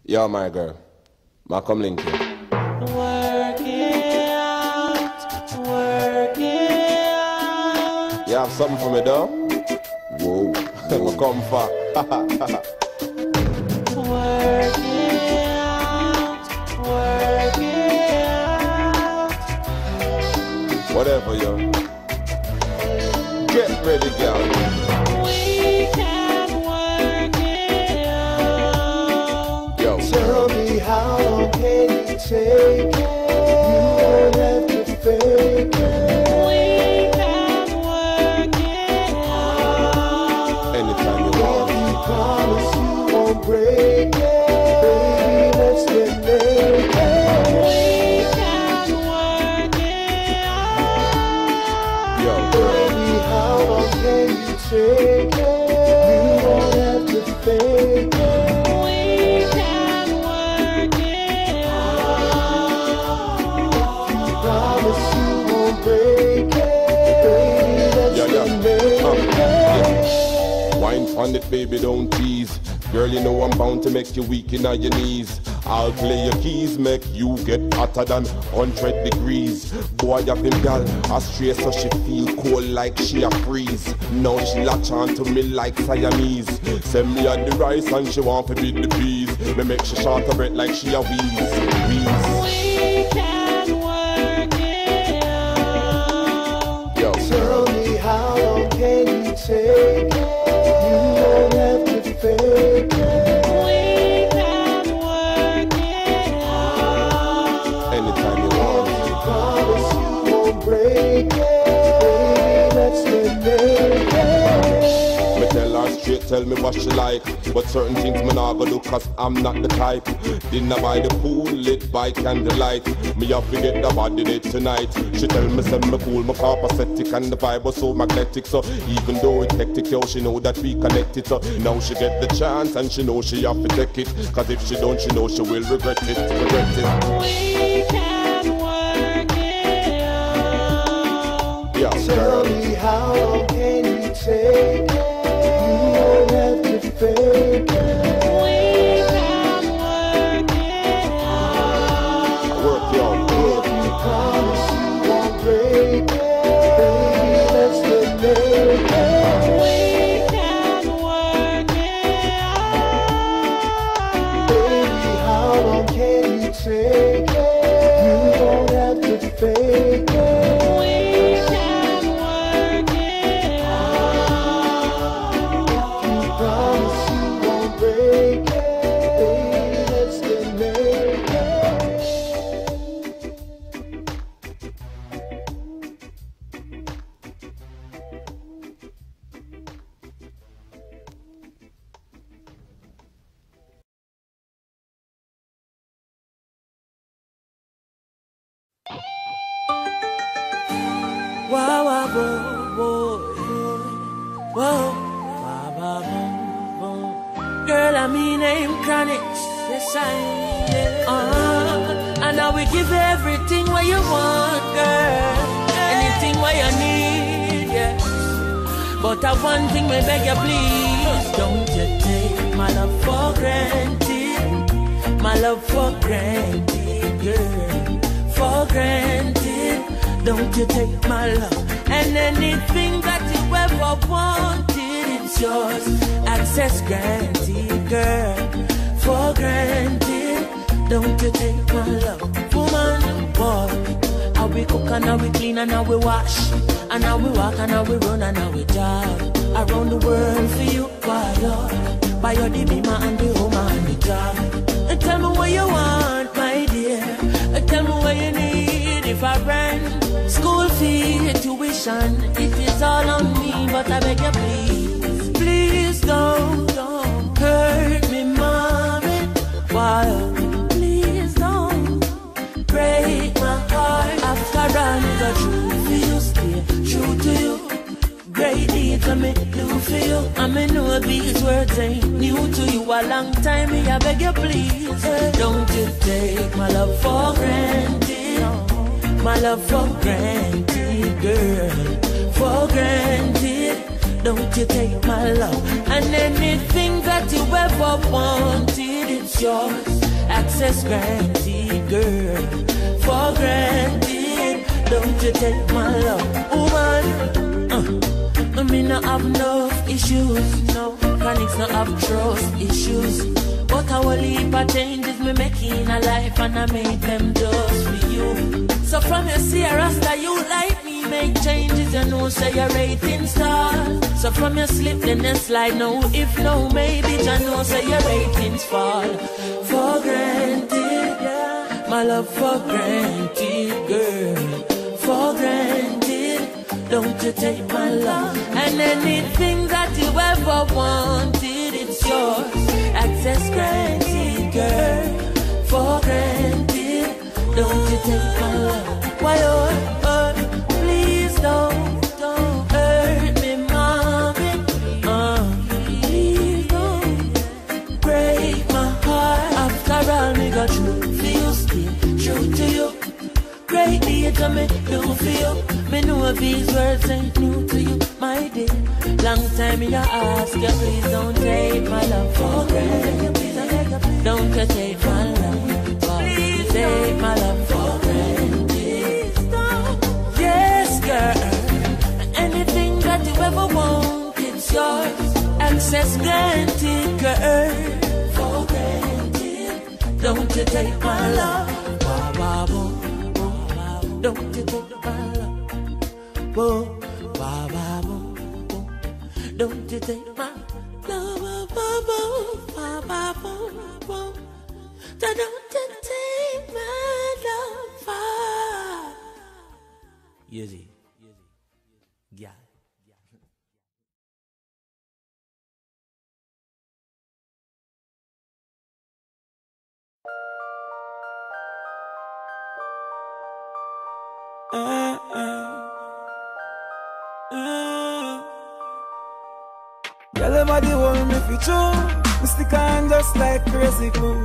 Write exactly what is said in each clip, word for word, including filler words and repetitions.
Yo, my girl. Ma come link you. Work it out, work it out. You have something for me, though? Whoa. Ma come far. Work it out, work it out. Whatever, yo. Get ready, girl. We can work it out. Yo. Tell me how long can you take it? You don't have to fake it. We can work it out. Anytime you want. You promise you won't break it. Baby, let's get naked. We can work it out. Yo. Baby, how long can you take it? You don't have to fake it. We can work it out. Promise you won't break it. Baby, let's Yeah, get yeah. Um, naked. yeah. Wine on it, baby, don't tease. Girl, you know I'm bound to make you weak in on your knees. I'll play your keys, make you get hotter than one hundred degrees. Boy, have him gal astray so she feel cold like she a freeze. Now she latch on to me like Siamese. Send me at the rice and she want to beat the peas. Me make she short her breath like she a wheeze. Wheeze. We can work it out. Yo. Tell me how long can you take it? You don't have to fake it. We can work it out. Anytime you want. Promise you won't break it. Baby, let's get naked. Me tell her straight, tell me what she like. But certain things me nah go do cause I'm not the type. Dinner by the pool, lit by candlelight. Me have to get the body date tonight. She tell me send me cool, my copacetic and the vibe was so magnetic. So even though it's hectic, yo, she know that we connected. So now she get the chance and she know she have to take it. Cause if she don't, she know she will regret it, regret it. We can work it out. Yeah, Tell girl. me how long can you take it? You don't have to fake it. We can work it out. Work your work. Promise you won't break it. Baby, let's get naked. We can work it out. Baby, how long can you take it? You don't have to fake it. We can work it out. Promise you won't break it. Baby, let's get naked. Wow, wow, whoa, whoa, whoa, wow, wow, whoa. Girl, I mean I'm chronic. Yes, I am. Yeah. Uh, and I will give everything what you want, girl. Anything what you need, yeah. But I one thing may beg you, please. Don't you take my love for granted. My love for granted, girl. For granted. Don't you take my love. And anything that you ever wanted, it's yours. Access granted, girl. For granted. Don't you take my love. Woman, boy. How we cook and how we clean and how we wash. And how we walk and how we run and how we jog. Around the world for you, why Lord. By your the beamer and the home and the job. And tell me what you want, my dear. And tell me what you need if I rent. School fee, tuition, it is all on me. But I beg you please, please don't, don't hurt me, mommy. Why? Please don't break my heart. After all, it's a true for you, stay true to you. Great deeds I me do for you. I me know these words ain't new to you. A long time me I beg you please, don't you take my love for granted. My love for granted, girl. For granted. Don't you take my love. And anything that you ever wanted, it's yours. access granted, girl. For granted, don't you take my love, woman. Uh, I mean, I have no issues, no. Chronics not have trust issues. But I will leave a changes me making a life, and I made them just for you. So from your see a rasta, you like me, make changes, you know, say your rating star. So from your slip, then you slide, no, if no, maybe, you know, say your ratings fall. For granted, yeah, my love for granted, girl. For granted, don't you take my love. And anything that you ever wanted, it's yours. Access granted, girl. For granted, don't you take my love. Why, oh, oh, please don't, don't hurt me, mommy. Uh, please don't break my heart. After all, me got true for you, still true to you. Great deal to me, do for you. Me know these words ain't new to you, my dear. Long time me I ask you, please don't take my love for granted. Don't you take my love, please take my love for granted. Yes, girl, anything that you ever want, it's yours. Access granted, girl. For granted, don't you take my love. Don't you take my love. Whoa, wah, wah, whoa, whoa. Don't you take my love, whoa, whoa, whoa, whoa, whoa, whoa. Don't you take my love. Easy, yeah. Uh, uh, uh. Girl, everybody want me for true. Me stick on just like crazy glue.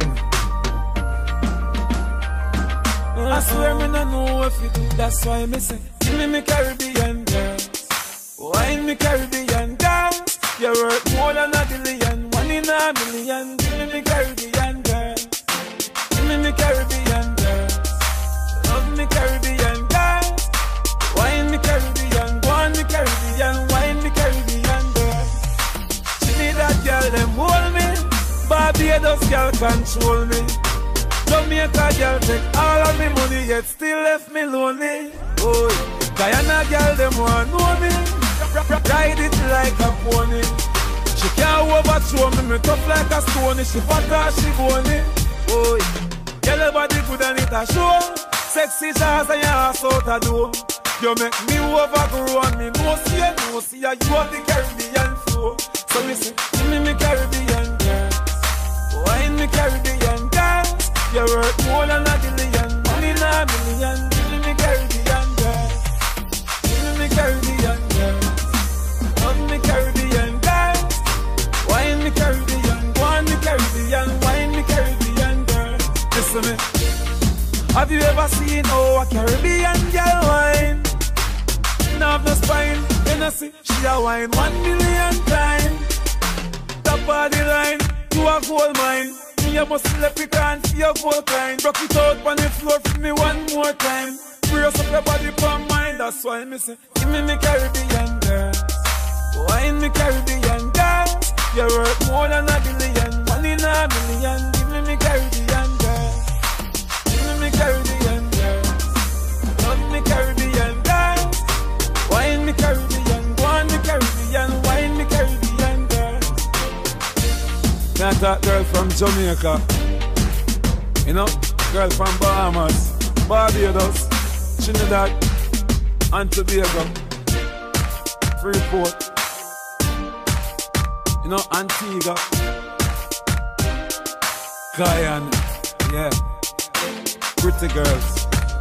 I swear me no know if you do. That's why me say, give me me Caribbean girls. Wine me Caribbean girls. You're worth more than a billion. One in a million. Give me me Caribbean girls. Give me me Caribbean girls. Love me Caribbean girls. Wine me Caribbean. Go on me Caribbean. Wine me Caribbean girls. That girl them hold me, Barbados girl control me. Jamaica girl take all of me money, yet still left me lonely. Oh, Guyana girl them want know me, ride it like a pony. She can't overthrow me, me tough like a stone. She fat or she bony. Oh, girl your body good and it a show. Sexy jazz and your ass out a door. You make me overgrow and me no see you, no see you. You have the Caribbean flow. So me say, give me me Caribbean girls. Wine me Caribbean girls. You're worth more than a billion. One in a million. Give me me Caribbean girls. Give me me Caribbean girls. Love me Caribbean girls. Wine me Caribbean. Wine me Caribbean. Wine me Caribbean girls. Listen me. Have you ever seen how a Caribbean girl wine? Now have no spine. Then I see she a wine one million times. Top of the line, you a gold mine. Me a must let it on for your gold kind. Broke it out on the floor for me one more time. Brace up your body for mine. That's why me say, give me me Caribbean girls. Wine me Caribbean girls. You're worth more than a billion. One in a million. Give me me Caribbean girls. Give me me Caribbean girls. Love me Caribbean girls. Wine me Caribbean. Go on me Caribbean. Wine me Caribbean girls. Not that girl from Jamaica. You know, girl from Bahamas, Barbados, Trinidad, and Tobago, Freeport, you know, Antigua, Guyana, yeah, pretty girls,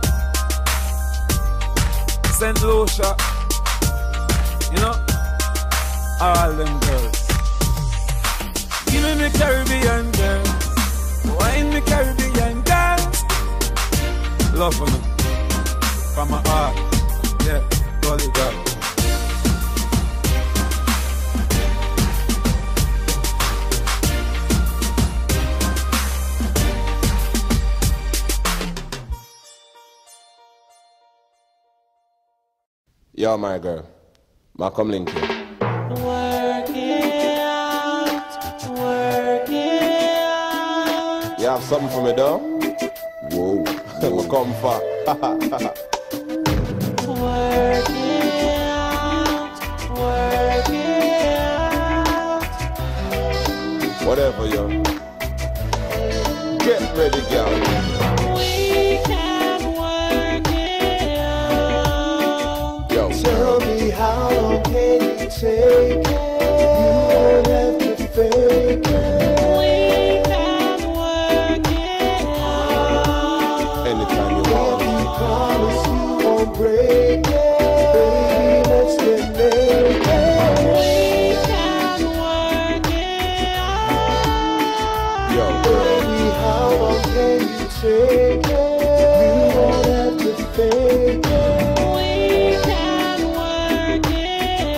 Saint Lucia, you know, all them girls. Give me me Caribbean girls. Wine me Caribbean girls. Love for me. From my heart. Yeah, holy God. Yeah, my girl. Malcolm Link here. Work it out, work it out. You have something for me, though? Whoa. I'ma come far. Work it out, work it out. Whatever, yo. Get ready, girl. We can work it out. Yo. Tell me how long can you take it? You don't have to fake it. We can work it out. Anytime you want. You promise you won't break it. Baby, let's get naked. We can work it out. Yo. Baby, how long can you take it? You don't have to fake it. We can work it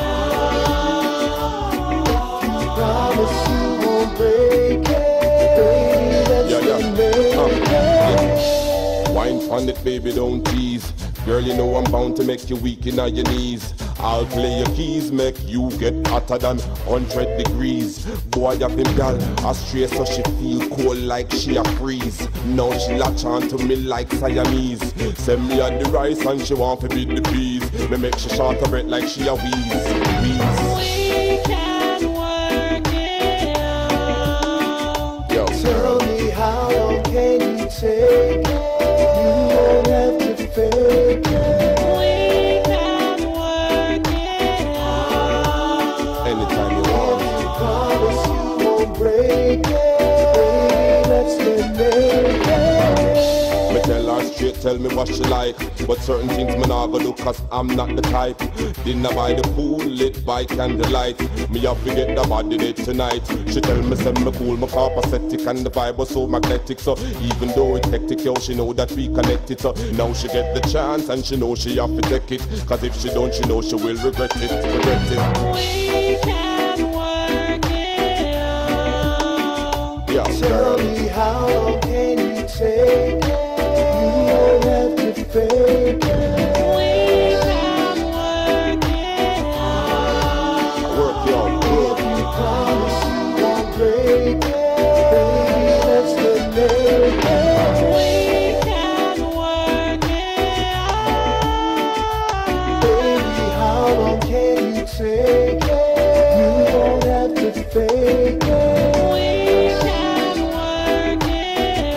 out. Promise you won't break it. Baby, let's Yeah, yeah. get Uh, naked. Wine on it, baby, don't tease. Girl, you know I'm bound to make you weak in on your knees. I'll play your keys, make you get hotter than one hundred degrees. Boy, I've been gal astray, so she feel cold like she a freeze. Now she latch on to me like Siamese. Send me on the rice and she want to beat the peas. Me make she short her breath like she a wheeze. Wheeze. We can work it out. Yo. Tell me how long can you take it? You don't have to fake it. We can work it out. Anytime you want. Promise you won't break it. Baby, let's get naked. Me tell her straight, tell me what she like. But certain things me nah go do cause I'm not the type. Dinner by the pool, lit by candlelight. Me have to get the body date tonight. She tell me say me cool, my pathetic and the vibe was so magnetic. So even though it's hectic, yo, she know that we connected. So now she get the chance and she know she have to take it. Cause if she don't, she know she will regret it, regret it. We can work it out. Yeah, Tell girl. me how long can you take it? You don't have to fake it. We can work it out. Work your good. Promise you won't break it. Baby, let's get naked. We can work it out. Baby, how long can you take it? You don't have to fake it. We can work it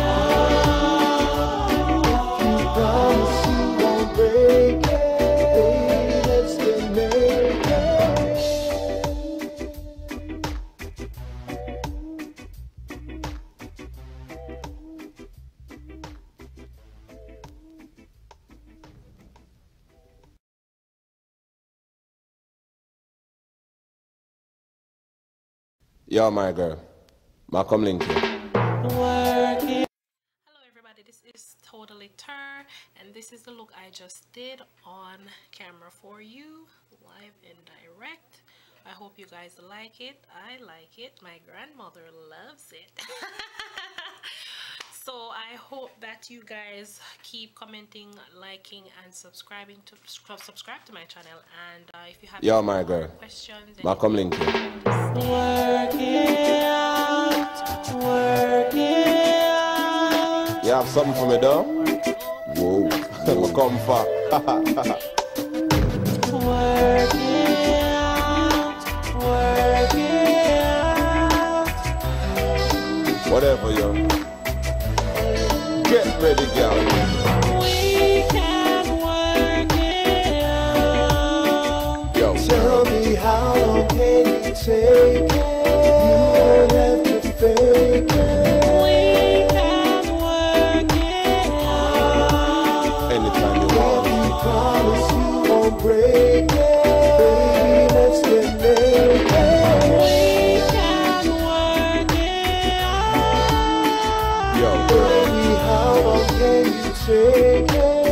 out. Promise you won't break it. Baby, let's get naked. Yeah, my girl. Malcolm Link here. Work it. Hello everybody, this is Totally Tur, and this is the look I just did on camera for you, live and direct. I hope you guys like it. I like it. My grandmother loves it. So I hope that you guys keep commenting, liking, and subscribing to subscribe to my channel. And uh, if you have Yeah, any my more girl. questions, Malcolm Link here. Work it out, work it out. You have something for me, though? Whoa. I'ma come far. Work it out, work it out. Whatever, yo. Get ready, girl. We can work it out. Yo. Tell me how long can you take it? You don't have to fake it. We can work it out. Anytime you want. Promise you won't break it. Baby, let's get naked. We can work it out. Yo. Baby, how long can you take it?